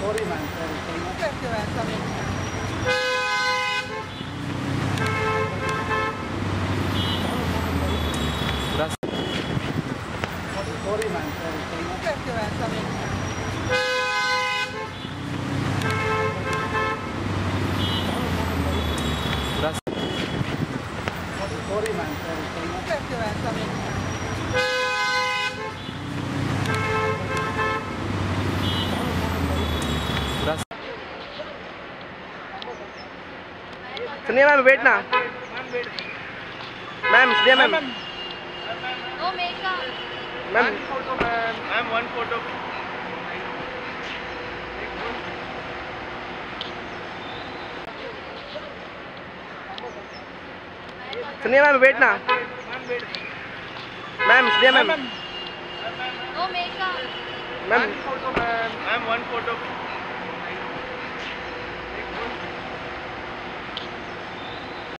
Sorry ma'am, sorry. कैसे हो ऐसा में? Sorry ma'am, sorry. कैसे हो ऐसा में? Sorry ma'am, sorry. कैसे हो ऐसा में? सुनिए मैम, वेट ना मैम, सुनिए ma'am. No makeup. Ma'am photo ma'am, one photo. सुनिए मैम, वेट ना मैम, सुनिए ma'am. No makeup. Ma'am photo ma'am, one photo.